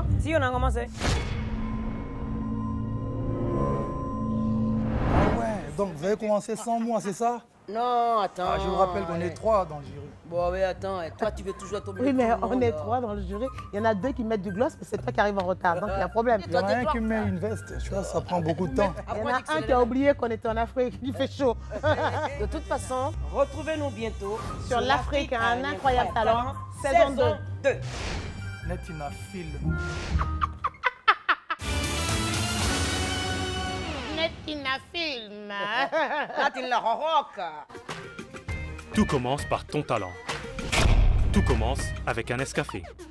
non? Si, on a commencé. Ah ouais, donc vous avez commencé sans moi, c'est ça? Non, attends. Ah, je vous rappelle qu'on est 3 dans le jury. Bon, mais attends, toi, tu veux toujours être au milieu Oui, de mais tout le on monde, est là. 3 dans le jury. Il y en a 2 qui mettent du gloss, mais c'est toi qui arrives en retard. Donc il y a un problème. Il y en a un qui met une veste, tu vois, ça prend beaucoup de temps. Il y en a un qui a oublié qu'on était en Afrique. Il fait chaud. De toute façon, retrouvez-nous bientôt Sur l'Afrique a un incroyable talent, saison 2. Netina film. Netina film. Latin la rock. Tout commence par ton talent. Tout commence avec un Nescafé.